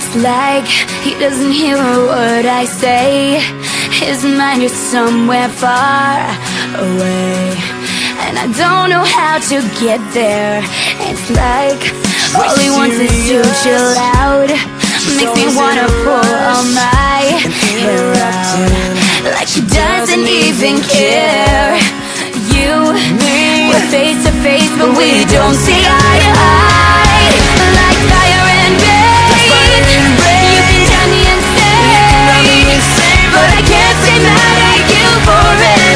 It's like he doesn't hear a word I say. His mind is somewhere far away, and I don't know how to get there. It's like all he wants is to chill out. Makes me wanna pull all my hair out, like she doesn't even care. You, we're face to face, but we don't see eye to eye. Like fire and rain, you can drive me insane, but I can't stay mad at you for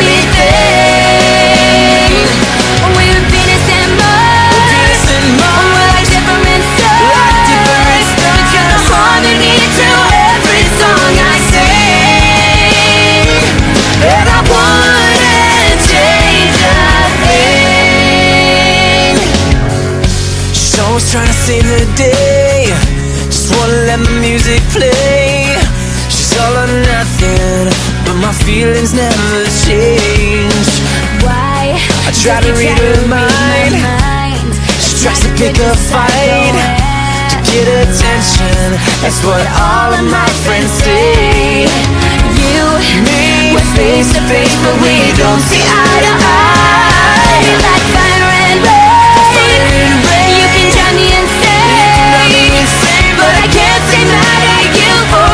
anything. We're Venus and Mars, we're like different stars, but you're the harmony to every song I sing. And I wouldn't change a thing. She's always trying to save the day, just wanna let my music play. She's all or nothing, but my feelings never change. Why? I try to read her mind. She tries to pick a fight to get attention. That's what all of my friends say. You, Me, we're face to face, but we don't see eye to eye. Like fire and rain, you can drive me insane, but I can't stay mad at you for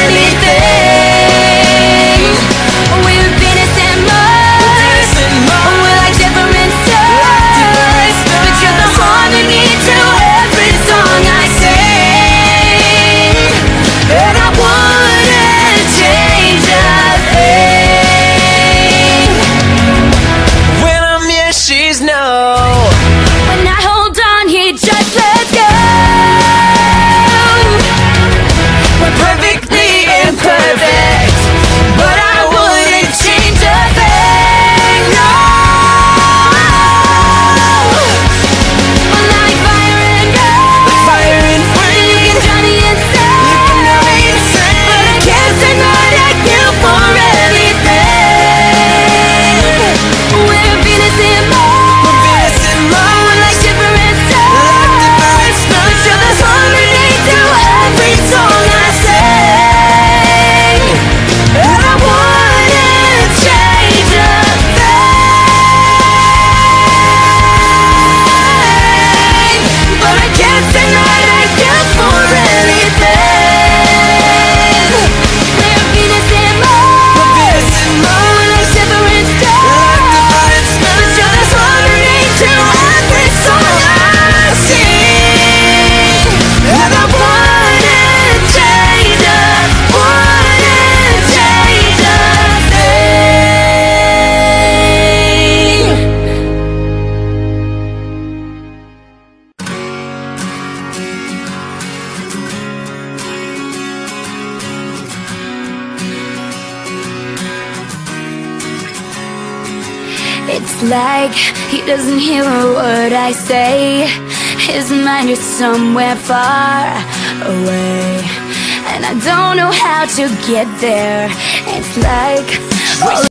anything. We're Venus and Mars, we're like different stars, but you're the harmony to every song I sing. And I wouldn't change a thing. When I'm yes, she's no. When I hold on, he just lets go. We're perfectly imperfect, but I wouldn't change a thing, no. Like fire and rain, you can drive me insane, but I can't say no to you for anything. We're Venus and Mars, we're like different stars, but you're the harmony to every song I sing. And I wouldn't change a thing, but I can't say no to you for anything. We're Venus and Mars, we're like different stars, but you're the harmony to every song I sing. And I wouldn't change a It's like he doesn't hear a word I say. His mind is somewhere far away, and I don't know how to get there. It's like